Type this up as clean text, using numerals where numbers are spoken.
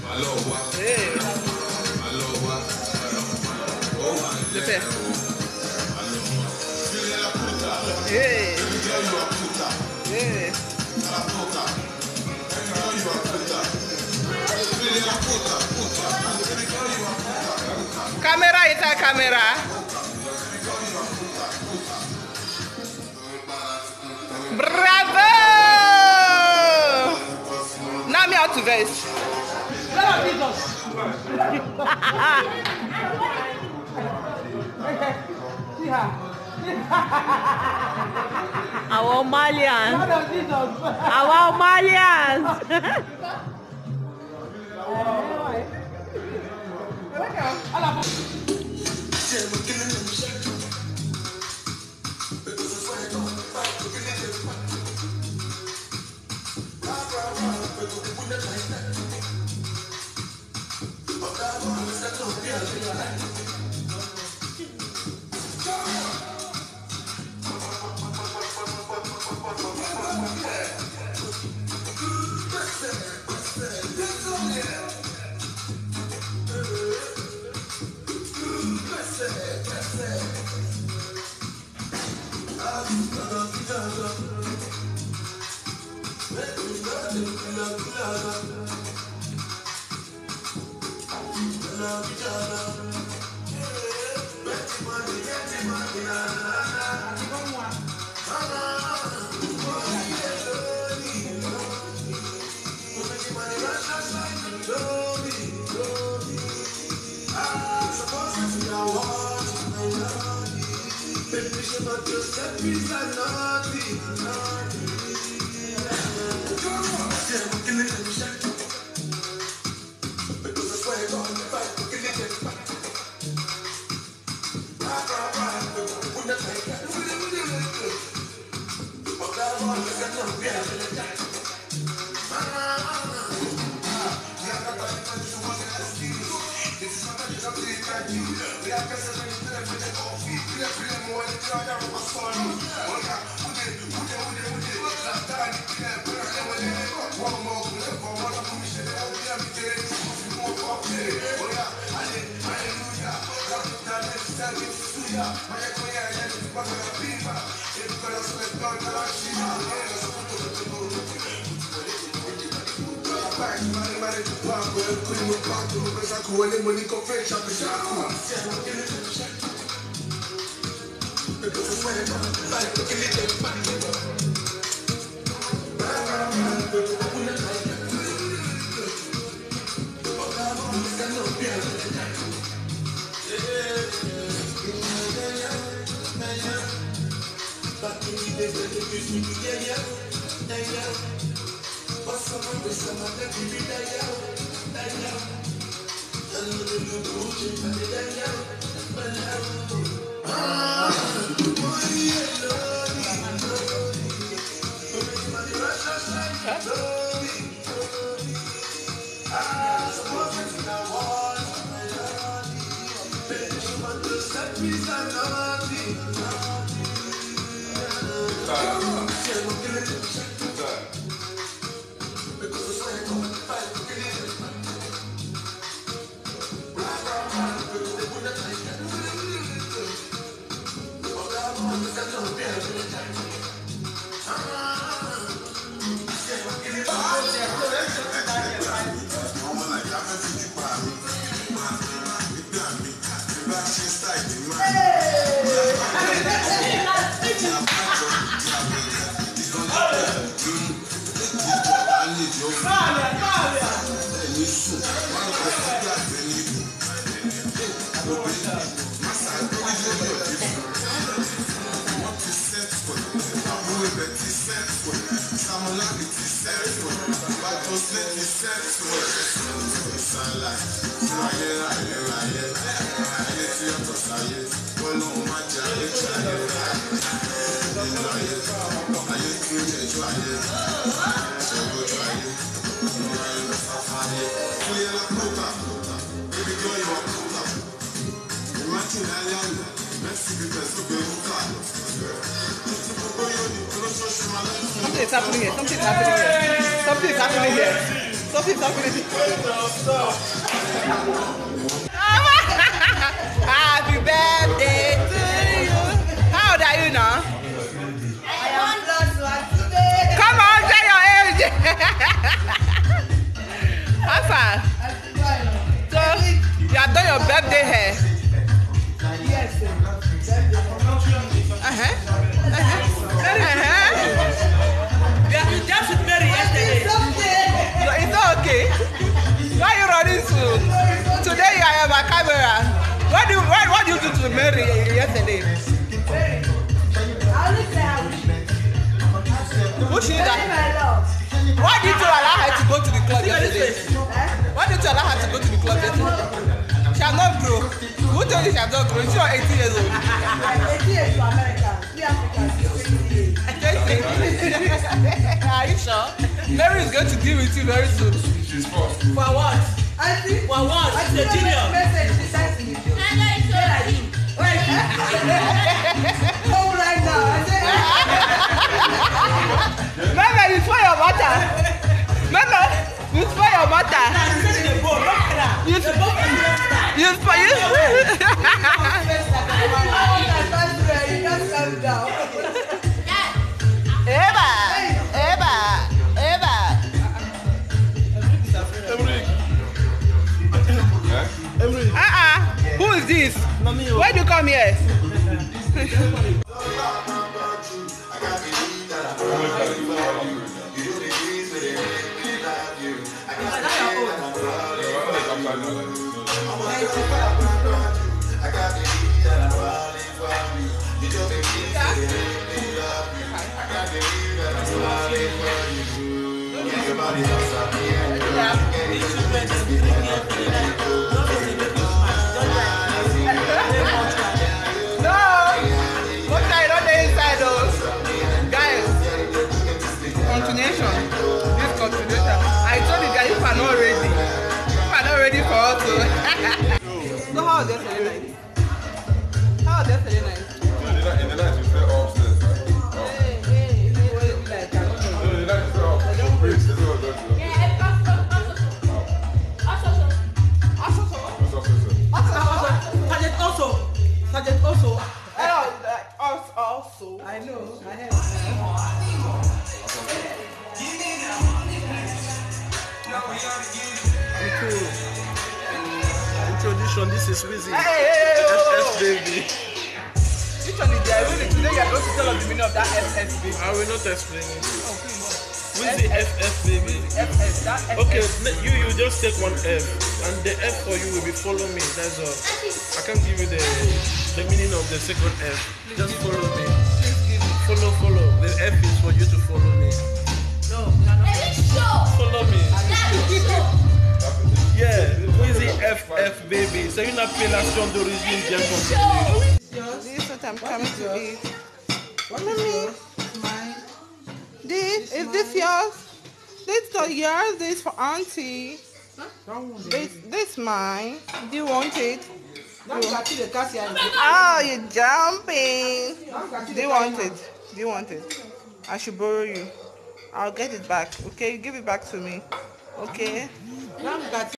Hey. Le père. Hey. Hey. Camera is a camera. Bravo! Now me out to this. Our Malians. Our Malians. Something is happening here. Something is happening here. Something is happening here. Sophie, Happy birthday to you. How old are you now? I am +1 today. Come on, tell your age. How far? So, you have done your birthday hair? Yes, sir. Yeah, you danced with Mary yesterday. So it's not okay. Why are you running to? Today you are my camera. What do you do to Mary yesterday? Who she that? Why did you allow her to go to the club yesterday? Why did you allow her to go to the club yesterday? She has not grown. Who told you she has not grown? She was 18 years old. 18 years to America. We Africans, 20 years. Are you sure? Mary is going to deal with you very soon. For what? Auntie, For what? She's a the junior. message she sent to me. Where are you? Home right now. I said, Mama, you spoil your matter. Mama, you spoil your matter. You spoil. Eva. Who is this? Why do you come here? Continuation. I told you guys if I'm not ready for us to. So how was yesterday night? How was yesterday night? In the night, you stay upstairs, right? Sergeant also. Also. I know. I have. Introduction, this is Wizzy. Hey, SS baby. Which one is there? Today you are going to tell us the meaning of that SS baby. I will not explain it. Wizzy FF baby. FS, that FS. Okay, you just take one F, and the F for you will be follow me. That's all. I can't give you the meaning of the second F. Just follow me. Follow. The F is for you to follow me. No, you are not. Follow me. Yeah, Wizzy FF baby. C'est une appellation d'origine bien comprise. This is what I'm coming to eat. What is yours? Mine. Is this yours? This for yours, this for auntie. This mine. Do you want it? Now you got the cassia. Oh, you're jumping. Do you want it? Do you want it? I should borrow you. I'll get it back. Okay, you give it back to me. Okay. Now you got